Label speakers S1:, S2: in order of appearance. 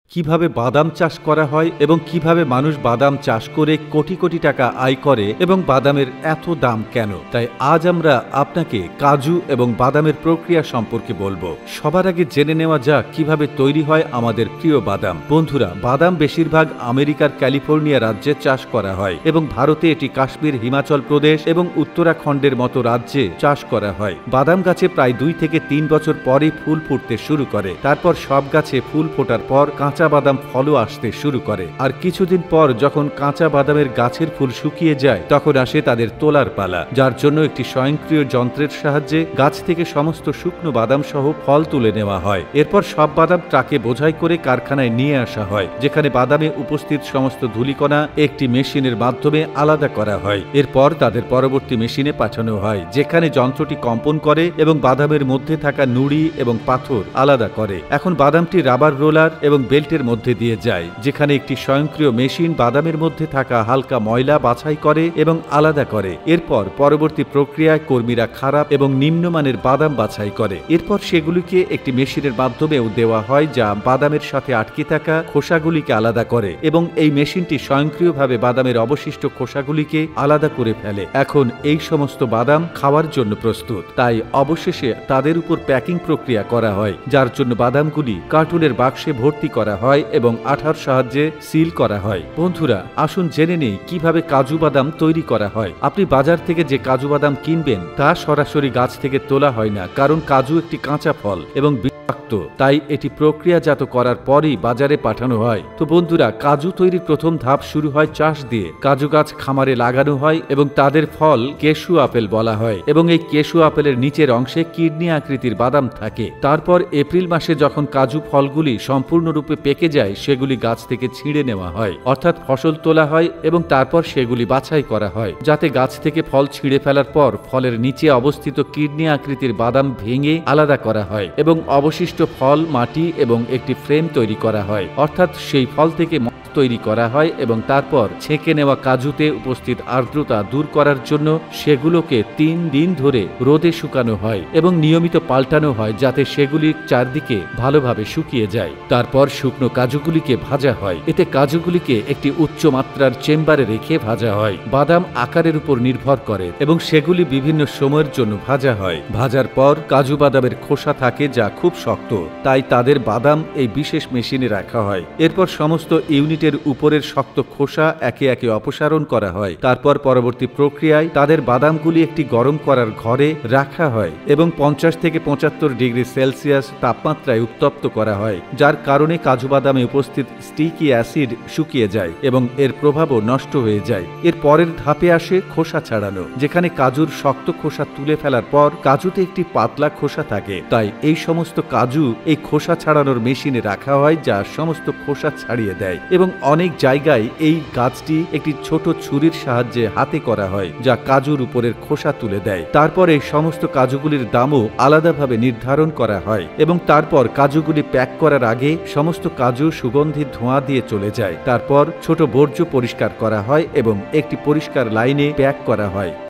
S1: কিভাবে বাদাম চাষ করা হয় এবং কিভাবে মানুষ বাদাম চাষ করে কোটি কোটি টাকা আয় করে এবং বাদামের এত দাম কেন। তাই আজ আমরা আপনাকে কাজু এবং বাদামের প্রক্রিয়া সম্পর্কে বলবো। সবার আগে জেনে নেওয়া যাক কিভাবে তৈরি হয় আমাদের প্রিয় বাদাম। বন্ধুরা, বাদাম বেশিরভাগ আমেরিকার ক্যালিফোর্নিয়া রাজ্যে চাষ করা হয় এবং ভারতে এটি কাশ্মীর, হিমাচল প্রদেশ এবং উত্তরাখণ্ডের মতো রাজ্যে চাষ করা হয়। বাদাম গাছে প্রায় 2 থেকে 3 বছর পরে ফুল ফুটতে শুরু করে। তারপর সব গাছে ফুল ফোটার পর কাঁচা বাদাম ফলও আসতে শুরু করে। আর কিছুদিন পর যখন কাঁচা বাদামের গাছের ফুল শুকিয়ে যায় তখন আসে তাদের তোলার পালা, যার জন্য একটি স্বয়ংক্রিয় যন্ত্রের সাহায্যে গাছ থেকে সমস্ত শুকনো বাদাম সহ ফল তুলে নেওয়া হয়। এরপর সব বাদাম ট্রাকে বোঝাই করে কারখানায় নিয়ে আসা হয়, যেখানে বাদামে উপস্থিত সমস্ত ধূলিকণা একটি মেশিনের মাধ্যমে আলাদা করা হয়। এরপর তাদের পরবর্তী মেশিনে পাঠানো হয়, যেখানে যন্ত্রটি কম্পন করে এবং বাদামের মধ্যে থাকা নুড়ি এবং পাথর আলাদা করে। এখন বাদামটি রাবার রোলার এবং বেল্টের মধ্যে দিয়ে যায়, যেখানে একটি স্বয়ংক্রিয় মেশিন বাদামের মধ্যে থাকা হালকা ময়লা বাছাই করে এবং আলাদা করে। এরপর পরবর্তী প্রক্রিয়ায় কর্মীরা খারাপ এবং নিম্নমানের বাদাম বাছাই করে। এরপর সেগুলিকে একটি মেশিনের মাধ্যমেও দেওয়া হয়, যা বাদামের সাথে আটকে থাকা খোসাগুলিকে আলাদা করে এবং এই মেশিনটি স্বয়ংক্রিয়ভাবে বাদামের অবশিষ্ট খোসাগুলিকে আলাদা করে ফেলে। এখন এই সমস্ত বাদাম খাওয়ার জন্য প্রস্তুত। তাই অবশেষে তাদের উপর প্যাকিং প্রক্রিয়া করা হয়, যার জন্য বাদামগুলি কার্টুনের বাক্সে ভর্তি করা হয় এবং আঠার সাহায্যে সিল করা হয়। বন্ধুরা, আসুন জেনে নেই কিভাবে কাজু বাদাম তৈরি করা হয়। আপনি বাজার থেকে যে কাজু বাদাম কিনবেন তা সরাসরি গাছ থেকে তোলা হয় না, কারণ কাজু একটি কাঁচা ফল এবং তাই এটি প্রক্রিয়াজাত করার পরই বাজারে পাঠানো হয়। তো বন্ধুরা, কাজু তৈরির প্রথম ধাপ শুরু হয় চাষ দিয়ে। কাজু গাছ খামারে লাগানো হয় এবং তাদের ফল কেশু আপেল বলা হয় এবং এই কেশু আপেলের নিচের অংশে কিডনি আকৃতির বাদাম থাকে। তারপর এপ্রিল মাসে যখন কাজু ফলগুলি সম্পূর্ণরূপে পেকে যায়, সেগুলি গাছ থেকে ছিঁড়ে নেওয়া হয়, অর্থাৎ ফসল তোলা হয় এবং তারপর সেগুলি বাছাই করা হয়, যাতে গাছ থেকে ফল ছিঁড়ে ফেলার পর ফলের নিচে অবস্থিত কিডনি আকৃতির বাদাম ভেঙে আলাদা করা হয় এবং অবশিষ্ট ফল, মাটি এবং একটি ফ্রেম তৈরি করা হয়, অর্থাৎ সেই ফল থেকে তৈরি করা হয় এবং তারপর ছেঁকে নেওয়া কাজুতে উপস্থিত আর্দ্রতা দূর করার জন্য সেগুলোকে 3 দিন ধরে রোদে শুকানো হয় এবং নিয়মিত পাল্টানো হয়, যাতে সেগুলির চারদিকে ভালোভাবে শুকিয়ে যায়। তারপর শুকনো কাজুগুলিকে ভাজা হয়। এতে কাজুগুলিকে একটি উচ্চ মাত্রার চেম্বারে রেখে ভাজা হয়। বাদাম আকারের উপর নির্ভর করে এবং সেগুলি বিভিন্ন সময়ের জন্য ভাজা হয়। ভাজার পর কাজু বাদামের খোসা থাকে, যা খুব শক্ত, তাই তাদের বাদাম এই বিশেষ মেশিনে রাখা হয়। এরপর সমস্ত ইউনিটের উপরের শক্ত খোসা একে একে অপসারণ করা হয়। তারপর পরবর্তী প্রক্রিয়ায় তাদের বাদামগুলি একটি গরম করার ঘরে রাখা হয় এবং 50 থেকে 75 ডিগ্রি সেলসিয়াস তাপমাত্রায় উত্তপ্ত করা হয়, যার কারণে কাজু বাদামে উপস্থিত স্টিকি অ্যাসিড শুকিয়ে যায় এবং এর প্রভাবও নষ্ট হয়ে যায়। এর পরের ধাপে আসে খোসা ছাড়ানো, যেখানে কাজুর শক্ত খোসা তুলে ফেলার পর কাজুতে একটি পাতলা খোসা থাকে। তাই এই সমস্ত কাজু এই খোসা ছাড়ানোর মেশিনে রাখা হয়, যা সমস্ত খোসা ছাড়িয়ে দেয় এবং অনেক জায়গায় এই কাজটি একটি ছোট ছুরির সাহায্যে হাতে করা হয়, যা কাজুর উপরের খোসা তুলে দেয়। তারপর এই সমস্ত কাজুগুলির দামও আলাদাভাবে নির্ধারণ করা হয় এবং তারপর কাজুগুলি প্যাক করার আগে সমস্ত কাজু সুগন্ধি ধোঁয়া দিয়ে চলে যায়। তারপর ছোট বর্জ্য পরিষ্কার করা হয় এবং একটি পরিষ্কার লাইনে প্যাক করা হয়।